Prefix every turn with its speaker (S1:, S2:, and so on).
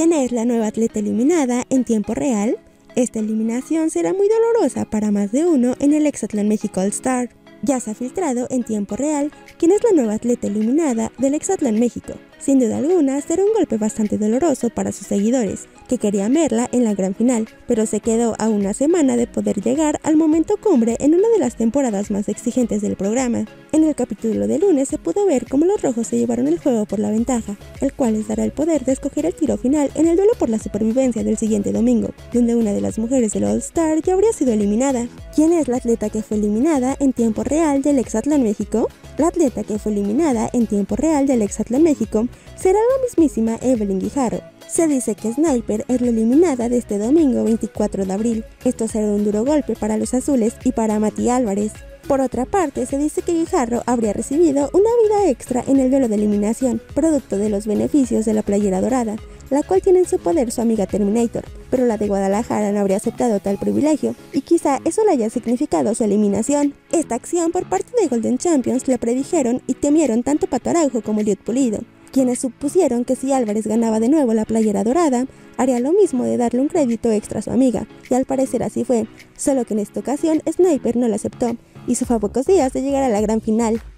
S1: ¿Quién es la nueva atleta eliminada en tiempo real? Esta eliminación será muy dolorosa para más de uno en el Hexatlón México All Star. Ya se ha filtrado en tiempo real quién es la nueva atleta eliminada del Hexatlón México. Sin duda alguna será un golpe bastante doloroso para sus seguidores, que querían verla en la gran final, pero se quedó a una semana de poder llegar al momento cumbre en una de las temporadas más exigentes del programa. En el capítulo de lunes se pudo ver cómo los rojos se llevaron el juego por la ventaja, el cual les dará el poder de escoger el tiro final en el duelo por la supervivencia del siguiente domingo, donde una de las mujeres del All Star ya habría sido eliminada. ¿Quién es la atleta que fue eliminada en tiempo real del Hexatlón México? La atleta que fue eliminada en tiempo real del Hexatlón México será la mismísima Evelyn Guijarro. Se dice que Sniper es la eliminada de este domingo 24 de abril. Esto será un duro golpe para los azules y para Mati Álvarez. Por otra parte, se dice que Guijarro habría recibido una vida extra en el duelo de eliminación, producto de los beneficios de la playera dorada, la cual tiene en su poder su amiga Terminator, pero la de Guadalajara no habría aceptado tal privilegio, y quizá eso le haya significado su eliminación. Esta acción por parte de Golden Champions la predijeron y temieron tanto Pato Araujo como Liot Pulido, quienes supusieron que si Álvarez ganaba de nuevo la playera dorada, haría lo mismo de darle un crédito extra a su amiga, y al parecer así fue, solo que en esta ocasión Sniper no la aceptó, y se fue a pocos días de llegar a la gran final.